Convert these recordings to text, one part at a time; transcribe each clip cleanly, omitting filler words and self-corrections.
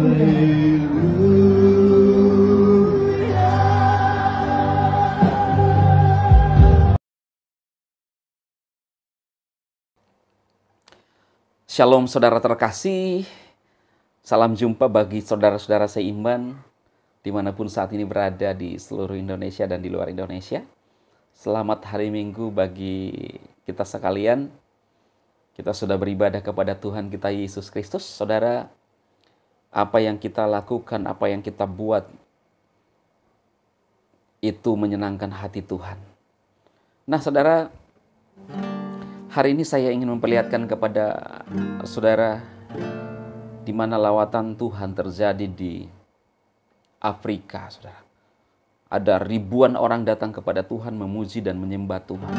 Shalom saudara terkasih, salam jumpa bagi saudara-saudara seiman dimanapun saat ini berada di seluruh Indonesia dan di luar Indonesia. Selamat hari Minggu bagi kita sekalian. Kita sudah beribadah kepada Tuhan kita Yesus Kristus. Saudara, apa yang kita lakukan, apa yang kita buat, itu menyenangkan hati Tuhan. Nah saudara, hari ini saya ingin memperlihatkan kepada saudara di mana lawatan Tuhan terjadi di Afrika, saudara. Ada ribuan orang datang kepada Tuhan memuji dan menyembah Tuhan.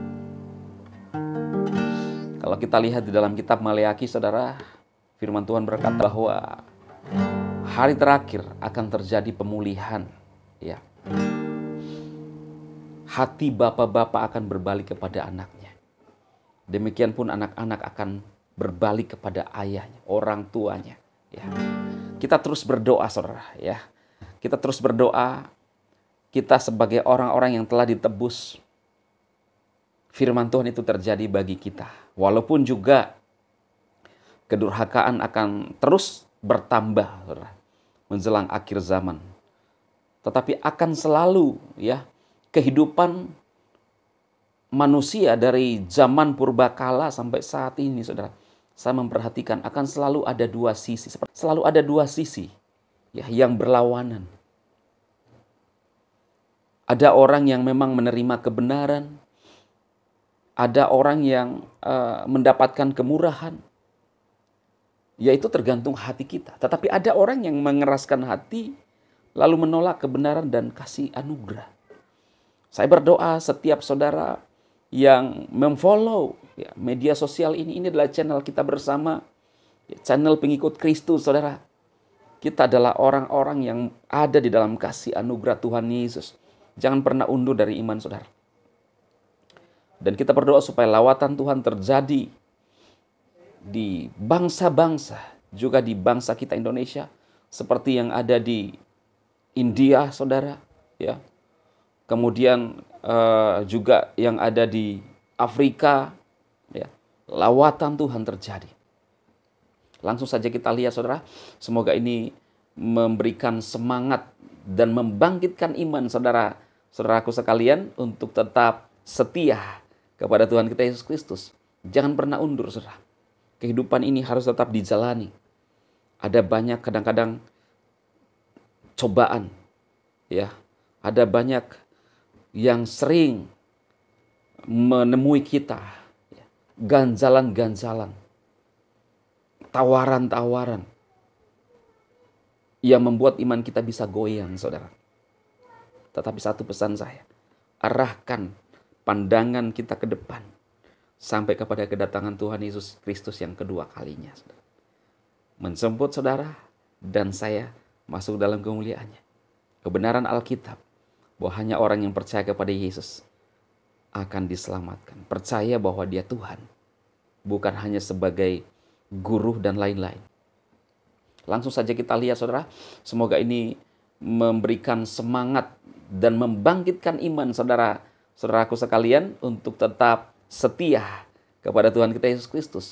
Kalau kita lihat di dalam kitab Maleaki, saudara, firman Tuhan berkata bahwa hari terakhir akan terjadi pemulihan, ya. Hati bapak-bapak akan berbalik kepada anaknya. Demikian pun anak-anak akan berbalik kepada ayahnya, orang tuanya. Ya. Kita terus berdoa, saudara. Ya. Kita terus berdoa. Kita sebagai orang-orang yang telah ditebus, firman Tuhan itu terjadi bagi kita. Walaupun juga kedurhakaan akan terus bertambah, saudara, menjelang akhir zaman. Tetapi akan selalu, ya, kehidupan manusia dari zaman purbakala sampai saat ini, saudara, saya memperhatikan akan selalu ada dua sisi. Selalu ada dua sisi, ya, yang berlawanan. Ada orang yang memang menerima kebenaran. Ada orang yang mendapatkan kemurahan. Yaitu tergantung hati kita. Tetapi ada orang yang mengeraskan hati, lalu menolak kebenaran dan kasih anugerah. Saya berdoa setiap saudara yang memfollow, ya, media sosial ini adalah channel kita bersama, ya, channel pengikut Kristus, saudara. Kita adalah orang-orang yang ada di dalam kasih anugerah Tuhan Yesus. Jangan pernah undur dari iman, saudara. Dan kita berdoa supaya lawatan Tuhan terjadi di bangsa-bangsa, juga di bangsa kita Indonesia, seperti yang ada di India, saudara, ya. Kemudian juga yang ada di Afrika, ya, lawatan Tuhan terjadi. Langsung saja kita lihat, saudara. Semoga ini memberikan semangat dan membangkitkan iman saudaraku sekalian untuk tetap setia kepada Tuhan kita Yesus Kristus. Jangan pernah undur, saudara. Kehidupan ini harus tetap dijalani. Ada banyak kadang-kadang cobaan, ya. Ada banyak yang sering menemui kita, ya, ganjalan-ganjalan, tawaran-tawaran yang membuat iman kita bisa goyang, saudara. Tetapi satu pesan saya, arahkan pandangan kita ke depan sampai kepada kedatangan Tuhan Yesus Kristus yang kedua kalinya, saudara. Menjemput saudara dan saya masuk dalam kemuliaannya. Kebenaran Alkitab bahwa hanya orang yang percaya kepada Yesus akan diselamatkan. Percaya bahwa Dia Tuhan, bukan hanya sebagai guru dan lain-lain. Langsung saja kita lihat, saudara. Semoga ini memberikan semangat dan membangkitkan iman saudaraku sekalian untuk tetap setia kepada Tuhan kita Yesus Kristus.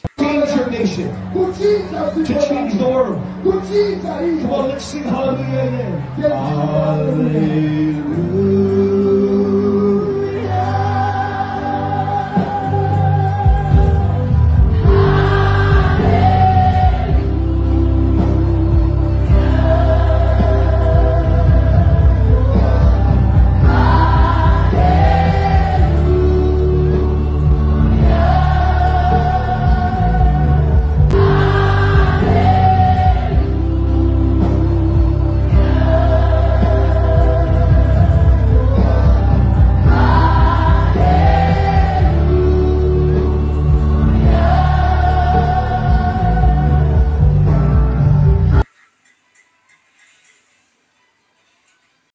Hallelujah.